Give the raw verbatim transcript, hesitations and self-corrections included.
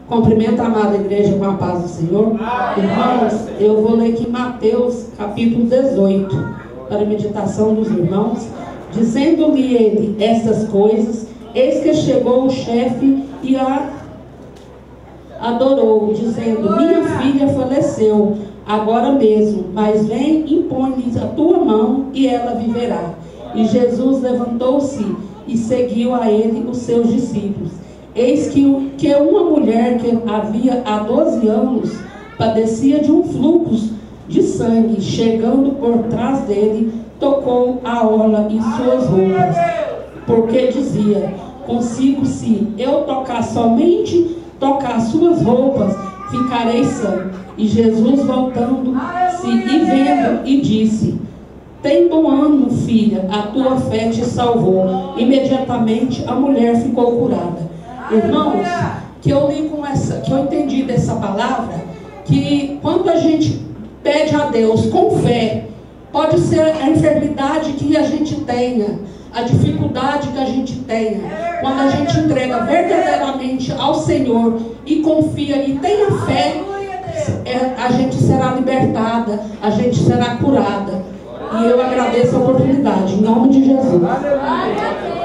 Cumprimento a amada igreja com a paz do Senhor. Irmãos, eu vou ler aqui Mateus capítulo dezoito, para a meditação dos irmãos. Dizendo-lhe ele estas coisas, eis que chegou o chefe e a adorou, dizendo: minha filha faleceu agora mesmo, mas vem, impõe-lhe a tua mão e ela viverá. E Jesus levantou-se e seguiu a ele os seus discípulos. Eis que, que uma mulher que havia há doze anos padecia de um fluxo de sangue, chegando por trás dele, tocou a orla em suas roupas, porque dizia consigo: se eu tocar somente, tocar suas roupas, ficarei sã. E Jesus, voltando-se e vendo, e disse: tem bom ânimo, filha, a tua fé te salvou. Imediatamente a mulher ficou curada. Irmãos, que eu li com essa, que eu entendi dessa palavra, que quando a gente pede a Deus com fé, pode ser a enfermidade que a gente tenha, a dificuldade que a gente tenha, quando a gente entrega verdadeiramente ao Senhor e confia e tenha fé, a gente será libertada, a gente será curada. E eu agradeço a oportunidade, em nome de Jesus.